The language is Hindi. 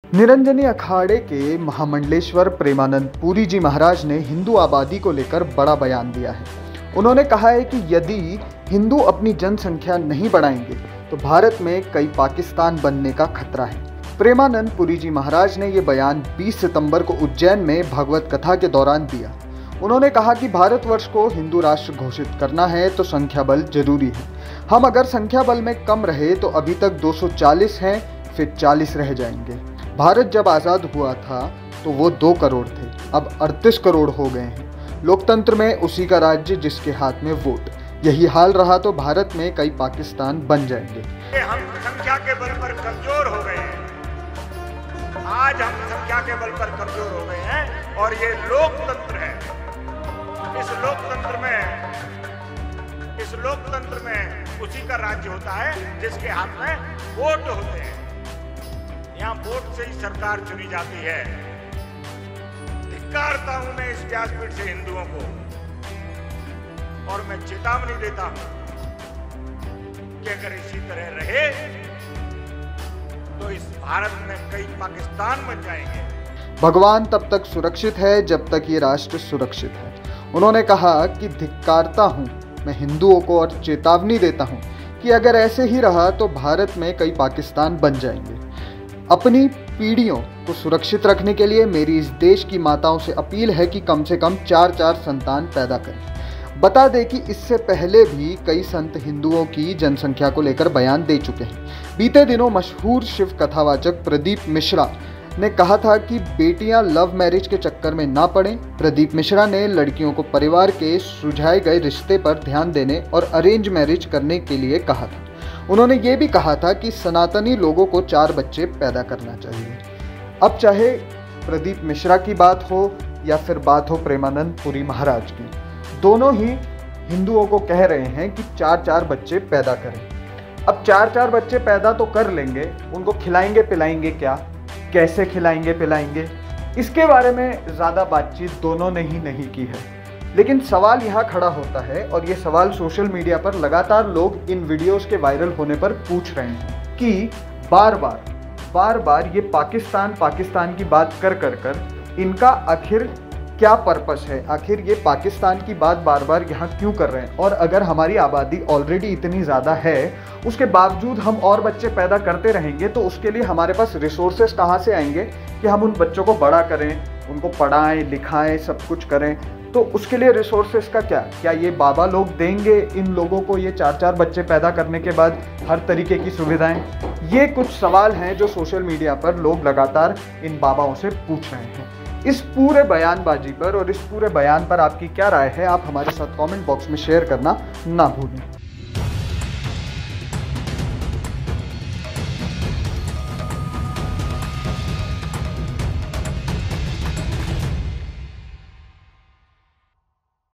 निरंजनी अखाड़े के महामंडलेश्वर प्रेमानंद पुरी जी महाराज ने हिंदू आबादी को लेकर बड़ा बयान दिया है। उन्होंने कहा है कि यदि हिंदू अपनी जनसंख्या नहीं बढ़ाएंगे तो भारत में कई पाकिस्तान बनने का खतरा है। प्रेमानंद पुरी जी महाराज ने ये बयान 20 सितंबर को उज्जैन में भगवत कथा के दौरान दिया। उन्होंने कहा कि भारतवर्ष को हिंदू राष्ट्र घोषित करना है तो संख्या बल जरूरी है। हम अगर संख्या बल में कम रहे तो अभी तक 240 हैं, फिर 40 रह जाएंगे। भारत जब आज़ाद हुआ था तो वो 2 करोड़ थे, अब 38 करोड़ हो गए हैं। लोकतंत्र में उसी का राज्य जिसके हाथ में वोट। यही हाल रहा तो भारत में कई पाकिस्तान बन जाएंगे। हम संख्या के बल पर कमजोर हो गए हैं। आज हम संख्या के बल पर कमजोर हो गए हैं और ये लोकतंत्र है। इस लोकतंत्र में उसी का राज्य होता है जिसके हाथ में वोट होते हैं। यहाँ वोट से ही सरकार चुनी जाती है। धिक्कारता हूं मैं इस व्यासपीठ से हिंदुओं को, और मैं चेतावनी देता हूं कि अगर इसी तरह रहे तो इस भारत में कई पाकिस्तान बन जाएंगे। भगवान तब तक सुरक्षित है जब तक ये राष्ट्र सुरक्षित है। उन्होंने कहा कि धिक्कारता हूं मैं हिंदुओं को और चेतावनी देता हूं कि अगर ऐसे ही रहा तो भारत में कई पाकिस्तान बन जाएंगे। अपनी पीढ़ियों को सुरक्षित रखने के लिए मेरी इस देश की माताओं से अपील है कि कम से कम 4-4 संतान पैदा करें। बता दें कि इससे पहले भी कई संत हिंदुओं की जनसंख्या को लेकर बयान दे चुके हैं। बीते दिनों मशहूर शिव कथावाचक प्रदीप मिश्रा ने कहा था कि बेटियां लव मैरिज के चक्कर में ना पड़ें। प्रदीप मिश्रा ने लड़कियों को परिवार के सुझाए गए रिश्ते पर ध्यान देने और अरेंज मैरिज करने के लिए कहा था। उन्होंने ये भी कहा था कि सनातनी लोगों को 4 बच्चे पैदा करना चाहिए। अब चाहे प्रदीप मिश्रा की बात हो या फिर बात हो प्रेमानंद पुरी महाराज की, दोनों ही हिंदुओं को कह रहे हैं कि 4-4 बच्चे पैदा करें। अब 4-4 बच्चे पैदा तो कर लेंगे, उनको खिलाएंगे पिलाएंगे क्या, कैसे खिलाएंगे पिलाएंगे, इसके बारे में ज़्यादा बातचीत दोनों ने ही नहीं की है। लेकिन सवाल यहाँ खड़ा होता है, और ये सवाल सोशल मीडिया पर लगातार लोग इन वीडियोस के वायरल होने पर पूछ रहे हैं कि बार बार ये पाकिस्तान की बात कर इनका आखिर क्या पर्पस है, आखिर ये पाकिस्तान की बात बार बार यहाँ क्यों कर रहे हैं। और अगर हमारी आबादी ऑलरेडी इतनी ज़्यादा है, उसके बावजूद हम और बच्चे पैदा करते रहेंगे तो उसके लिए हमारे पास रिसोर्सेस कहाँ से आएंगे कि हम उन बच्चों को बड़ा करें, उनको पढ़ाएं लिखाएं सब कुछ करें। तो उसके लिए रिसोर्सेस का क्या ये बाबा लोग देंगे इन लोगों को ये 4-4 बच्चे पैदा करने के बाद हर तरीके की सुविधाएं? ये कुछ सवाल हैं जो सोशल मीडिया पर लोग लगातार इन बाबाओं से पूछ रहे हैं। इस पूरे बयानबाजी पर और इस पूरे बयान पर आपकी क्या राय है, आप हमारे साथ कमेंट बॉक्स में शेयर करना ना भूलें।